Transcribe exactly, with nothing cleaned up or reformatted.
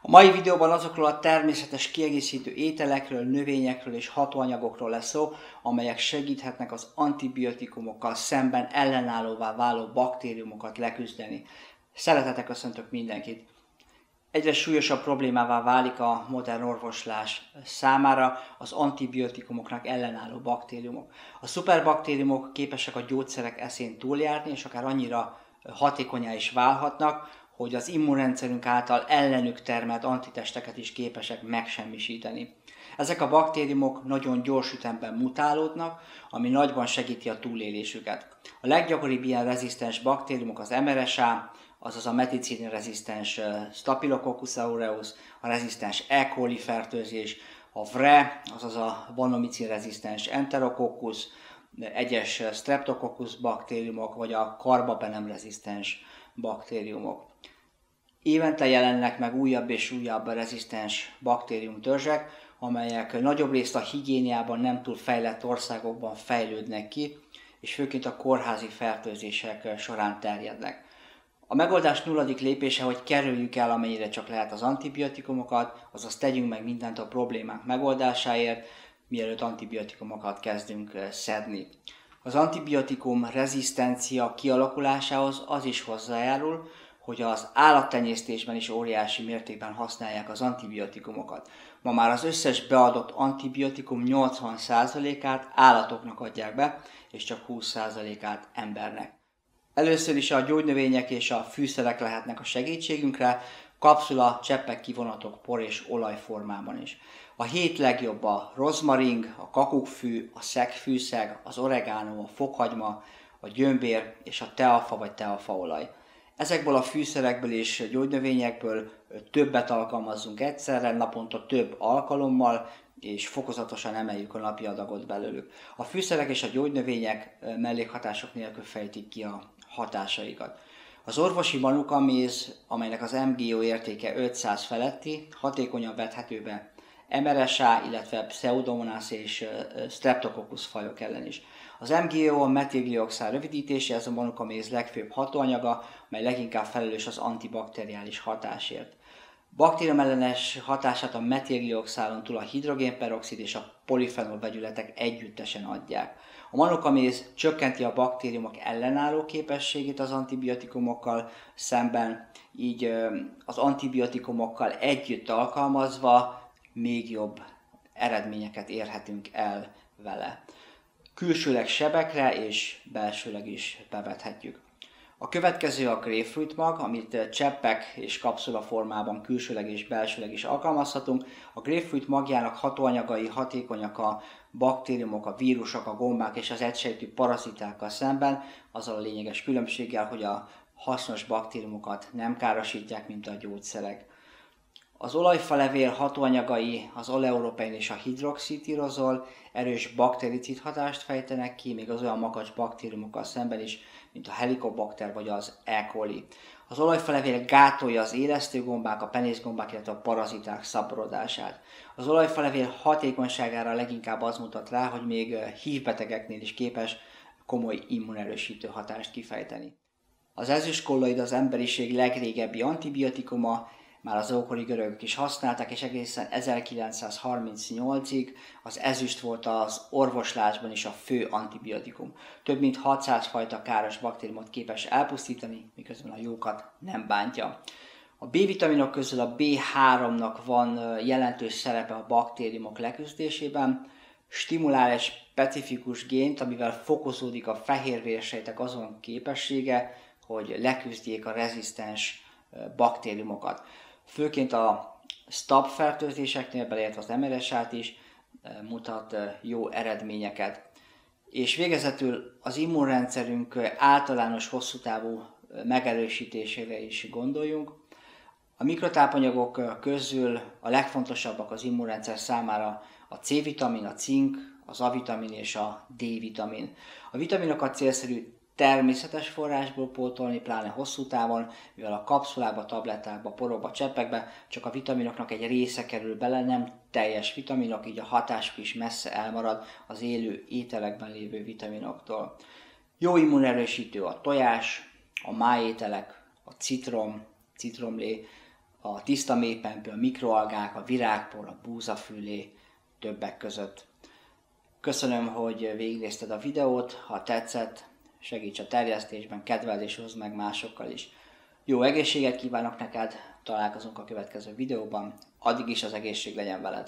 A mai videóban azokról a természetes kiegészítő ételekről, növényekről és hatóanyagokról lesz szó, amelyek segíthetnek az antibiotikumokkal szemben ellenállóvá váló baktériumokat leküzdeni. Szeretettel köszöntök mindenkit! Egyre súlyosabb problémává válik a modern orvoslás számára az antibiotikumoknak ellenálló baktériumok. A szuperbaktériumok képesek a gyógyszerek eszén túljárni, és akár annyira hatékonyá is válhatnak, hogy az immunrendszerünk által ellenük termelt antitesteket is képesek megsemmisíteni. Ezek a baktériumok nagyon gyors ütemben mutálódnak, ami nagyban segíti a túlélésüket. A leggyakoribb ilyen rezisztens baktériumok az em er es á, azaz a meticillin-rezisztens Staphylococcus aureus, a rezisztens E. coli fertőzés, a vre, azaz a vanomicin-rezisztens Enterococcus, egyes Streptococcus baktériumok, vagy a Carbapenem-rezisztens baktériumok. Évente jelennek meg újabb és újabb rezisztens baktériumtörzsek, amelyek nagyobb részt a higiéniában nem túl fejlett országokban fejlődnek ki, és főként a kórházi fertőzések során terjednek. A megoldás nulladik lépése, hogy kerüljük el amennyire csak lehet az antibiotikumokat, azaz tegyünk meg mindent a problémák megoldásáért, mielőtt antibiotikumokat kezdünk szedni. Az antibiotikum rezisztencia kialakulásához az is hozzájárul, hogy az állattenyésztésben is óriási mértékben használják az antibiotikumokat. Ma már az összes beadott antibiotikum nyolcvan százalékát állatoknak adják be, és csak húsz százalékát embernek. Először is a gyógynövények és a fűszerek lehetnek a segítségünkre, kapszula, cseppek, kivonatok, por és olaj formában is. A hét legjobb a rozmaring, a kakukkfű, a szegfűszeg, az oregánó, a fokhagyma, a gyömbér és a teafa vagy teafaolaj. Ezekből a fűszerekből és gyógynövényekből többet alkalmazzunk egyszerre, naponta több alkalommal, és fokozatosan emeljük a napi adagot belőlük. A fűszerek és a gyógynövények mellékhatások nélkül fejtik ki a hatásaikat. Az orvosi manukaméz, amelynek az em gé o értéke ötszáz feletti, hatékonyan vethető be em er es á, illetve Pseudomonas és Streptococcus fajok ellen is. Az em gé o a metilglioxál rövidítése, ez a manukaméz legfőbb hatóanyaga, mely leginkább felelős az antibakteriális hatásért. Baktériumellenes hatását a metilglioxálon túl a hidrogénperoxid és a polifenol vegyületek együttesen adják. A manukaméz csökkenti a baktériumok ellenálló képességét az antibiotikumokkal szemben, így az antibiotikumokkal együtt alkalmazva még jobb eredményeket érhetünk el vele. Külsőleg sebekre és belsőleg is bevethetjük. A következő a grapefruit mag, amit cseppek és kapszula formában külsőleg és belsőleg is alkalmazhatunk. A grapefruit magjának hatóanyagai hatékonyak a baktériumok, a vírusok, a gombák és az egysejtű parazitákkal szemben, azzal a lényeges különbséggel, hogy a hasznos baktériumokat nem károsítják, mint a gyógyszerek. Az olajfalevél hatóanyagai, az oleuropein és a hidroxitírozol erős baktericid hatást fejtenek ki, még az olyan makacs baktériumokkal szemben is, mint a helicobacter vagy az E. coli. Az olajfalevél gátolja az élesztőgombák, a penészgombák, illetve a paraziták szaporodását. Az olajfalevél hatékonyságára leginkább az mutat rá, hogy még hívbetegeknél is képes komoly immunerősítő hatást kifejteni. Az ezüstkolloid az emberiség legrégebbi antibiotikuma, már az ókori görögök is használták, és egészen ezerkilencszázharmincnyolcig az ezüst volt az orvoslásban is a fő antibiotikum. Több mint hatszáz fajta káros baktériumot képes elpusztítani, miközben a jókat nem bántja. A B-vitaminok közül a bé háromnak van jelentős szerepe a baktériumok leküzdésében. Stimulál egy specifikus gént, amivel fokozódik a fehérvérsejtek azon képessége, hogy leküzdjék a rezisztens baktériumokat. Főként a staph fertőzéseknél, beleértve az em er es á-t is mutat jó eredményeket. És végezetül az immunrendszerünk általános hosszú távú megerősítésére is gondoljunk. A mikrotápanyagok közül a legfontosabbak az immunrendszer számára a C-vitamin, a cink, az A-vitamin és a D-vitamin. A vitaminokat célszerű természetes forrásból pótolni, pláne hosszú távon, mivel a kapszulába, tablettákba, porokba, cseppekbe csak a vitaminoknak egy része kerül bele, nem teljes vitaminok, így a hatásuk is messze elmarad az élő ételekben lévő vitaminoktól. Jó immunerősítő a tojás, a májételek, a citrom, citromlé, a tiszta mélypempő, a mikroalgák, a virágpor, a búzafülé többek között. Köszönöm, hogy végignézted a videót, ha tetszett, segíts a terjesztésben, kedveld és hozd meg másokkal is. Jó egészséget kívánok neked, találkozunk a következő videóban, addig is az egészség legyen veled.